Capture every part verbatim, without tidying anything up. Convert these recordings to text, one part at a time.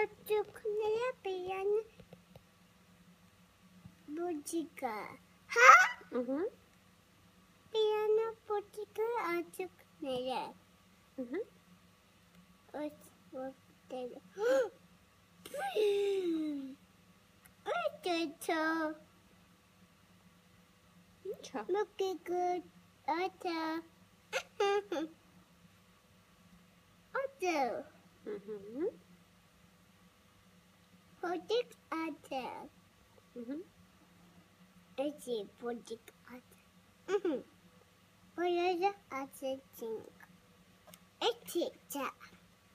Açık ne piyanı butika. Ha? Hı hı. Piyano butika açık nere? Hı hı. Açık butika. Açık. Ничего. Look at good. Açık. Açık. Hı hı. Butik açık. Hı hı. Açık butik açık. Burası açık. Açık.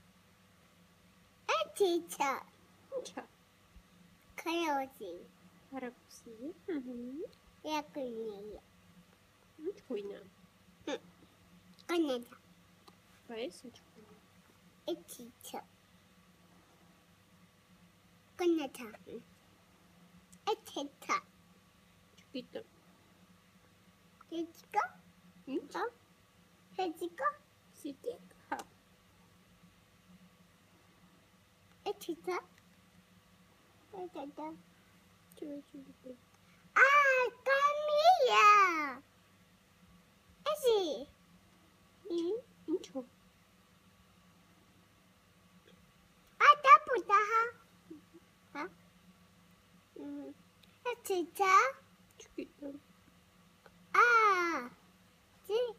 Açık. Ничего. Karoti. Арабский. Угу. Yakını. Ничего. Kanada. Поясничку. Açık. Kanada. Açık. Чукито. Açık. Ничего. Açık. Сидик. Ха. Açık. Açık. Чего чудо? Ah, Camila. Esse. Ничего. Ah, tá puta, ha? Ha? Hum. Açık. Чукито. Ah. See.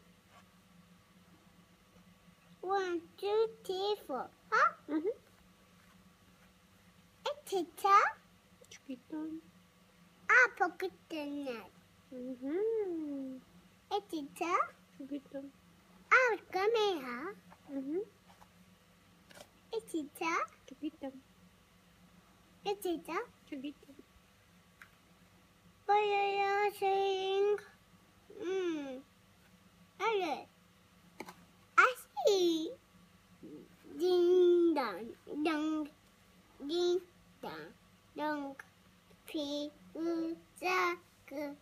One, two, three, four. Ha? Угу. Açık. Чукито. Ah, pocket net. Угу. Açık. Чукито. Ah, Camila. Угу. Açık. Чукито. Açık. Чукито. Buraya sayın. Hmm. Evet. Asi. Ding dong dong. Ding dong dong. Pi u za gu.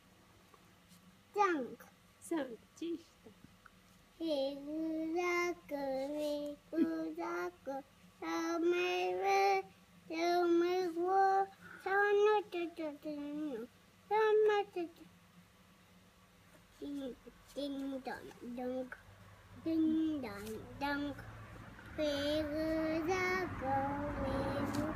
Dong. Сам чисто. Pi u za gu. Pi u za gu. Sao mai vơ. Sao mai vơ. Sao nó tu tu tu tu. Sao mai tu tu. Ding ding dong dong. Ding dong dong. Figure go figure.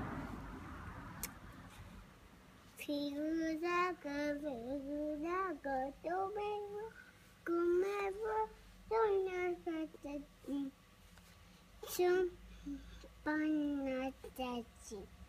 Figure go figure go to me. Come ever don't know that. Some fun not that.